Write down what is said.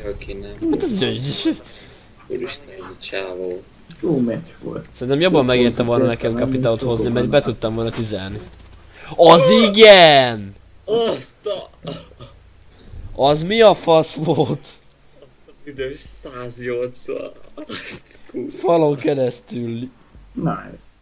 Aki nem. Hát ez gyögy. Úristen, ez a csávó. Jó meccs volt. Szerintem jobban megérte volna nekem kapitányt hozni, mert be tudtam volna tüzelni. Az igen! Azt a... Az mi a fasz volt? Azt a büdös 180. Azt kurva. Falon keresztül. Nice.